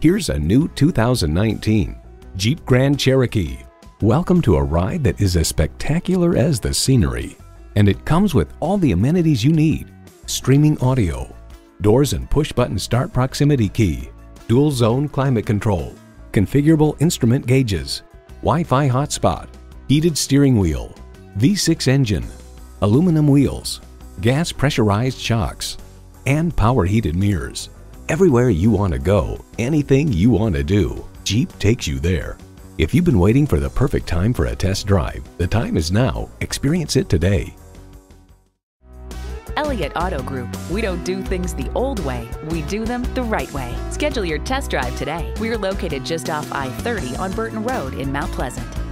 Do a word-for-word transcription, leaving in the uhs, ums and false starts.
Here's a new two thousand nineteen Jeep Grand Cherokee. Welcome to a ride that is as spectacular as the scenery. And it comes with all the amenities you need. Streaming audio, doors and push-button start proximity key, dual zone climate control, configurable instrument gauges, Wi-Fi hotspot, heated steering wheel, V six engine, aluminum wheels, gas pressurized shocks, and power heated mirrors. Everywhere you want to go, anything you want to do, Jeep takes you there. If you've been waiting for the perfect time for a test drive, the time is now. Experience it today. Elliott Auto Group. We don't do things the old way, we do them the right way. Schedule your test drive today. We're located just off I thirty on Burton Road in Mount Pleasant.